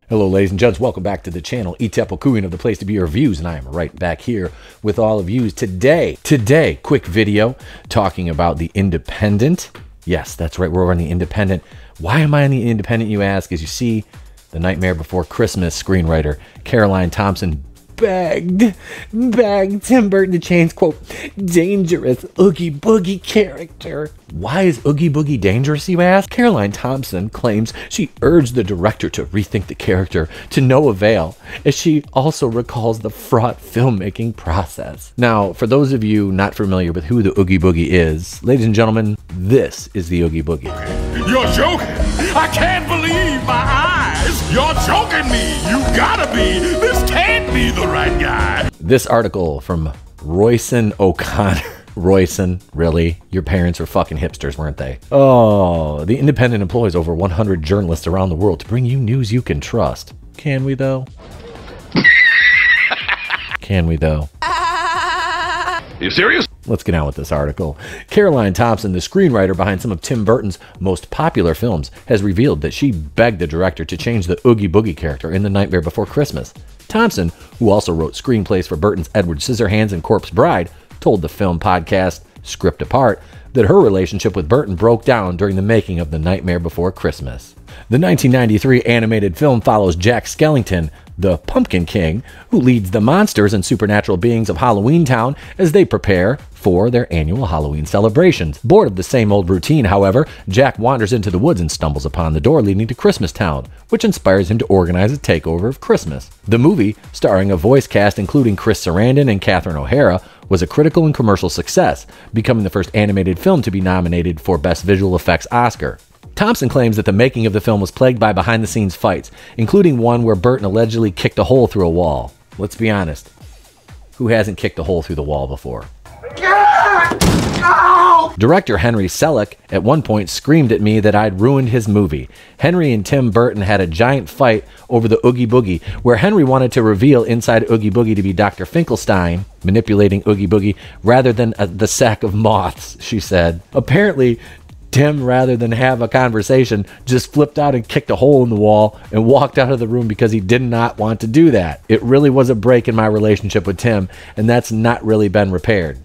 Hello ladies and gents, welcome back to the channel. Itepokuin of the place to be reviews, and I am right back here with all of you today, quick video talking about The Independent. Yes, that's right, we're on The Independent. Why am I on The Independent, you ask? As you see, The Nightmare Before Christmas screenwriter Caroline Thompson begged Tim Burton to change, quote, dangerous Oogie Boogie character. Why is Oogie Boogie dangerous, you ask? Caroline Thompson claims she urged the director to rethink the character to no avail, as she also recalls the fraught filmmaking process. Now, for those of you not familiar with who the Oogie Boogie is, ladies and gentlemen, this is the Oogie Boogie. You're joking! I can't believe my eyes! You're joking me! You gotta be! This can't be the right guy! This article from Royson O'Connor. Royson, really? Your parents were fucking hipsters, weren't they? Oh, The Independent employs over 100 journalists around the world to bring you news you can trust. Can we, though? Can we, though? You serious? Let's get on with this article. Caroline Thompson, the screenwriter behind some of Tim Burton's most popular films, has revealed that she begged the director to change the Oogie Boogie character in The Nightmare Before Christmas. Thompson, who also wrote screenplays for Burton's Edward Scissorhands and Corpse Bride, told the film podcast Script Apart that her relationship with Burton broke down during the making of The Nightmare Before Christmas. The 1993 animated film follows Jack Skellington, the Pumpkin King, who leads the monsters and supernatural beings of Halloween Town as they prepare for their annual Halloween celebrations. Bored of the same old routine, however, Jack wanders into the woods and stumbles upon the door leading to Christmas Town, which inspires him to organize a takeover of Christmas. The movie, starring a voice cast including Chris Sarandon and Catherine O'Hara, was a critical and commercial success, becoming the first animated film to be nominated for Best Visual Effects Oscar. Thompson claims that the making of the film was plagued by behind-the-scenes fights, including one where Burton allegedly kicked a hole through a wall. Let's be honest. Who hasn't kicked a hole through the wall before? Director Henry Selick at one point screamed at me that I'd ruined his movie. Henry and Tim Burton had a giant fight over the Oogie Boogie, where Henry wanted to reveal inside Oogie Boogie to be Dr. Finkelstein manipulating Oogie Boogie rather than the sack of moths, she said. Apparently, Tim, rather than have a conversation, just flipped out and kicked a hole in the wall and walked out of the room because he did not want to do that. It really was a break in my relationship with Tim, and that's not really been repaired.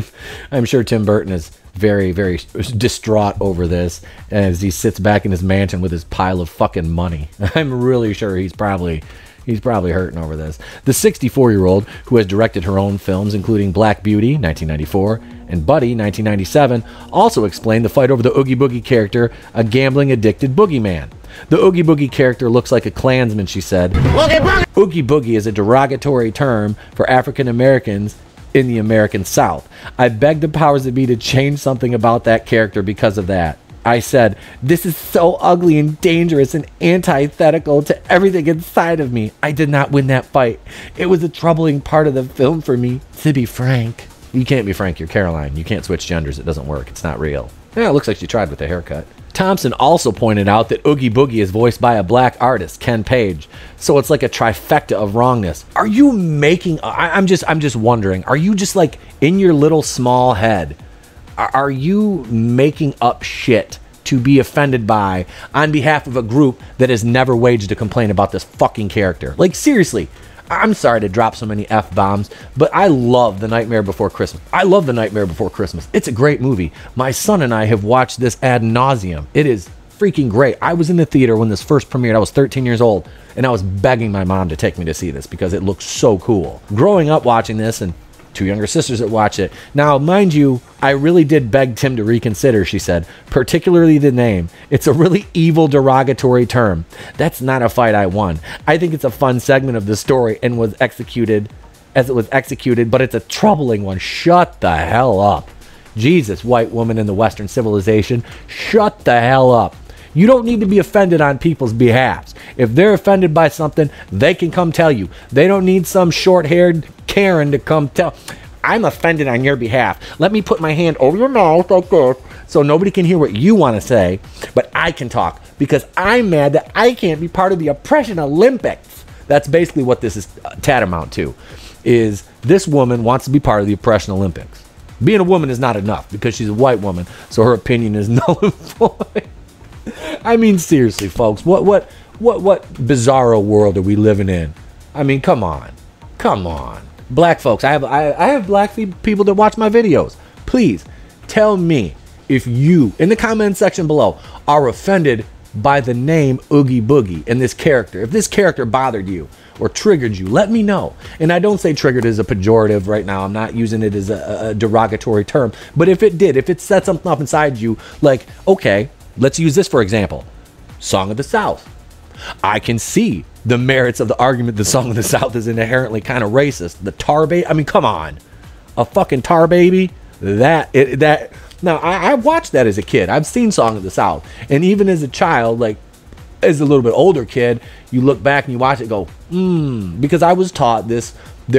I'm sure Tim Burton is very, very distraught over this as he sits back in his mansion with his pile of fucking money. I'm really sure he's probably hurting over this. The 64-year-old, who has directed her own films, including Black Beauty, 1994, and Buddy, 1997, also explained the fight over the Oogie Boogie character, a gambling-addicted boogeyman. The Oogie Boogie character looks like a Klansman, she said. Oogie Boogie is a derogatory term for African Americans in the American South. I begged the powers that be to change something about that character because of that. I said, this is so ugly and dangerous and antithetical to everything inside of me. I did not win that fight. It was a troubling part of the film for me, to be frank. You can't be frank, you're Caroline. You can't switch genders, it doesn't work. It's not real. Yeah, it looks like she tried with the haircut. Thompson also pointed out that Oogie Boogie is voiced by a black artist, Ken Page. So it's like a trifecta of wrongness. Are you making, I'm just wondering, are you just like in your little small head, are you making up shit to be offended by on behalf of a group that has never waged a complaint about this fucking character? Like, seriously, I'm sorry to drop so many F-bombs, but I love The Nightmare Before Christmas. I love The Nightmare Before Christmas. It's a great movie. My son and I have watched this ad nauseum. It is freaking great. I was in the theater when this first premiered. I was 13 years old, and I was begging my mom to take me to see this because it looks so cool. Growing up watching this, and two younger sisters that watch it. Now, mind you, I really did beg Tim to reconsider, she said, particularly the name. It's a really evil, derogatory term. That's not a fight I won. I think it's a fun segment of the story and was executed as it was executed, but it's a troubling one. Shut the hell up. Jesus, white woman in the Western civilization, shut the hell up. You don't need to be offended on people's behalves. If they're offended by something, they can come tell you. They don't need some short-haired Karen to come tell. I'm offended on your behalf. Let me put my hand over your mouth like this so nobody can hear what you want to say, but I can talk because I'm mad that I can't be part of the Oppression Olympics. That's basically what this is tantamount to, is this woman wants to be part of the Oppression Olympics. Being a woman is not enough because she's a white woman, so her opinion is null and void. I mean, seriously, folks, what What bizarro world are we living in? I mean, come on. Come on. Black folks, I have black people that watch my videos. Please tell me if you, in the comment section below, are offended by the name Oogie Boogie and this character. If this character bothered you or triggered you, let me know. And I don't say triggered as a pejorative right now. I'm not using it as a derogatory term. But if it did, if it set something up inside you, like, okay, let's use this for example. Song of the South. I can see the merits of the argument the Song of the South is inherently kind of racist. The tar baby, I mean, come on. A fucking tar baby? Now, I watched that as a kid. I've seen Song of the South. And even as a child, like, as a little bit older kid, you look back and you watch it go, because I was taught this,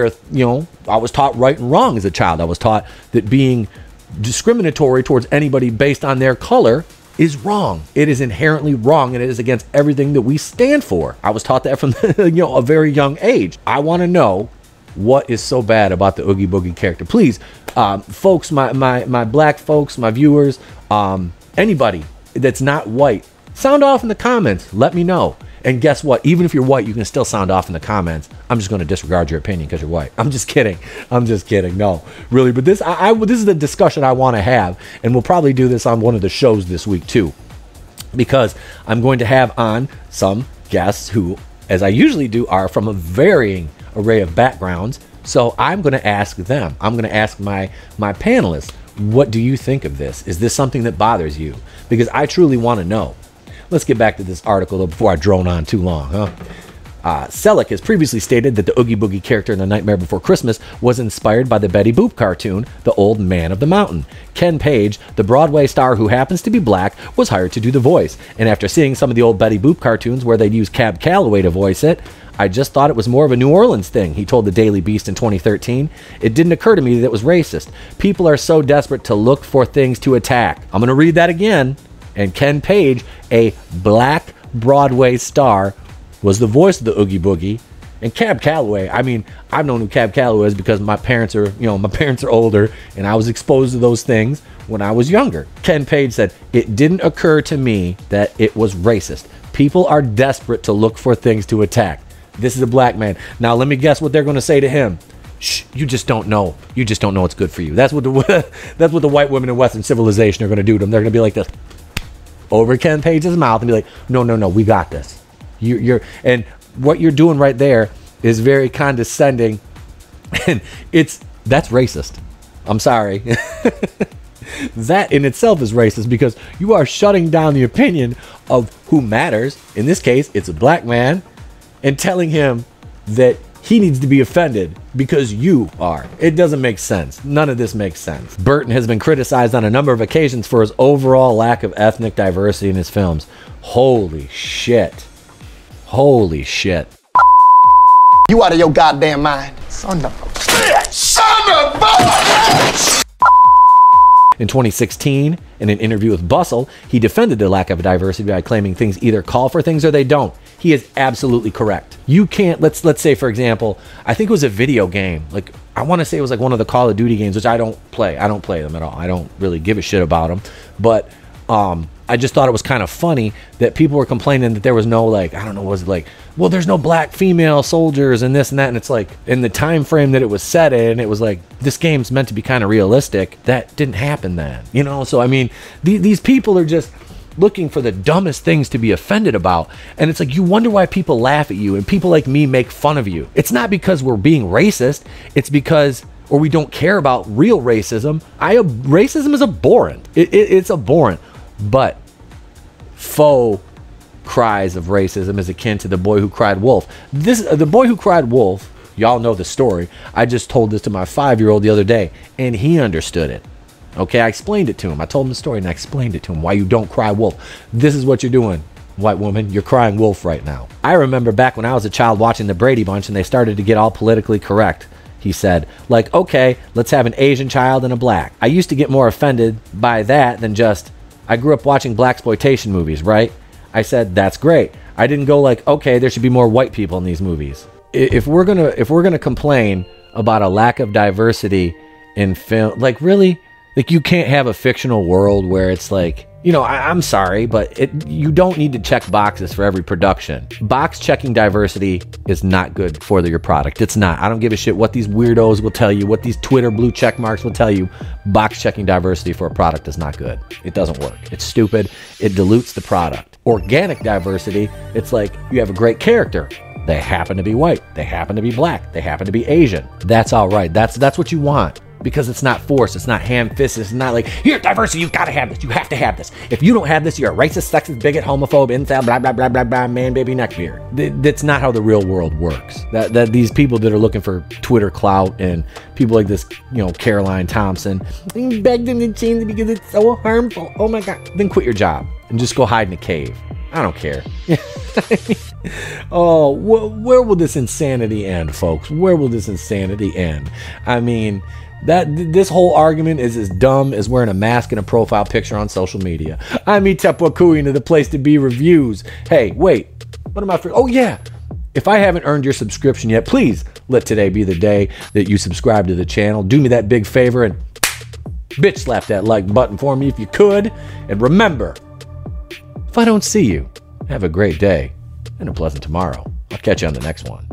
I was taught right and wrong as a child. I was taught that being discriminatory towards anybody based on their color is wrong. It is inherently wrong, and it is against everything that we stand for. I was taught that from a very young age. I want to know what is so bad about the Oogie Boogie character. Please, folks, my black folks, my viewers, anybody that's not white, sound off in the comments. Let me know. And guess what? Even if you're white, you can still sound off in the comments. I'm just going to disregard your opinion because you're white. I'm just kidding. I'm just kidding. No, really. But this is the discussion I want to have. And we'll probably do this on one of the shows this week too. Because I'm going to have on some guests who, as I usually do, are from a varying array of backgrounds. So I'm going to ask them. I'm going to ask my panelists, what do you think of this? Is this something that bothers you? Because I truly want to know. Let's get back to this article, though, before I drone on too long, huh? Selleck has previously stated that the Oogie Boogie character in The Nightmare Before Christmas was inspired by the Betty Boop cartoon, The Old Man of the Mountain. Ken Page, the Broadway star who happens to be black, was hired to do the voice. And after seeing some of the old Betty Boop cartoons where they'd use Cab Calloway to voice it, I just thought it was more of a New Orleans thing, he told the Daily Beast in 2013. It didn't occur to me that it was racist. People are so desperate to look for things to attack. I'm going to read that again. And Ken Page, a black Broadway star, was the voice of the Oogie Boogie. And Cab Calloway, I mean, I've known who Cab Calloway is because my parents are older, and I was exposed to those things when I was younger. Ken Page said, it didn't occur to me that it was racist. People are desperate to look for things to attack. This is a black man. Now, let me guess what they're going to say to him. Shh, you just don't know. You just don't know what's good for you. That's what the white women in Western civilization are going to do to him. They're going to be like this over Ken Page's mouth and be like, no, we got this. And what you're doing right there is very condescending, and that's racist. I'm sorry. That in itself is racist because you are shutting down the opinion of who matters. In this case, it's a black man, and telling him that he needs to be offended because you are. It doesn't make sense. None of this makes sense. Burton has been criticized on a number of occasions for his overall lack of ethnic diversity in his films. Holy shit. Holy shit. You out of your goddamn mind. Son of a bitch. Son of a bitch. In 2016, in an interview with Bustle, he defended the lack of diversity by claiming things either call for things or they don't. He is absolutely correct. You can't, let's say, for example, I think it was a video game. Like, I want to say it was like one of the Call of Duty games, which I don't play. I don't play them at all. I don't really give a shit about them. But I just thought it was kind of funny that people were complaining that there was no, like, I don't know, was it like, well, there's no black female soldiers and this and that. And it's like, in the time frame that it was set in, it was like, this game's meant to be kind of realistic. That didn't happen then, you know? So, I mean, these people are just looking for the dumbest things to be offended about. And it's like, you wonder why people laugh at you and people like me make fun of you. It's not because we're being racist. It's because, or we don't care about real racism. Racism is abhorrent. It's abhorrent. But faux cries of racism is akin to the boy who cried wolf. The boy who cried wolf, y'all know the story. I just told this to my 5-year-old the other day, and he understood it. Okay, I explained it to him. I told him the story, and I explained it to him. Why you don't cry wolf. This is what you're doing, white woman. You're crying wolf right now. I remember back when I was a child watching the Brady Bunch, and they started to get all politically correct. He said, like, okay, let's have an Asian child and a black. I used to get more offended by that than just, I grew up watching blaxploitation movies, right? I said, that's great. I didn't go like, okay, there should be more white people in these movies. If we're gonna complain about a lack of diversity in film, like, really? Like, you can't have a fictional world where it's like You know, I'm sorry, but you don't need to check boxes for every production. Box checking diversity is not good for your product. It's not. I don't give a shit what these weirdos will tell you, what these Twitter blue check marks will tell you. Box checking diversity for a product is not good. It doesn't work. It's stupid. It dilutes the product. Organic diversity, it's like you have a great character. They happen to be white. They happen to be black. They happen to be Asian. That's all right. That's what you want. Because it's not forced, it's not ham-fisted, it's not like, here, diversity, you've got to have this, you have to have this. If you don't have this, you're a racist, sexist, bigot, homophobe, incel, blah, blah, blah, blah, blah, man, baby, neckbeard. That's not how the real world works. That these people that are looking for Twitter clout and people like this, you know, Caroline Thompson, beg them to change it because it's so harmful. Oh my God. Then quit your job and just go hide in a cave. I don't care. Oh, where will this insanity end, folks? Where will this insanity end? I mean, this whole argument is as dumb as wearing a mask and a profile picture on social media. I'm Itapwakui into the place to be reviews. Hey, wait, what am I for? Oh yeah, if I haven't earned your subscription yet, please let today be the day that you subscribe to the channel. Do me that big favor and bitch slap that like button for me if you could. And remember, if I don't see you, have a great day and a pleasant tomorrow. I'll catch you on the next one.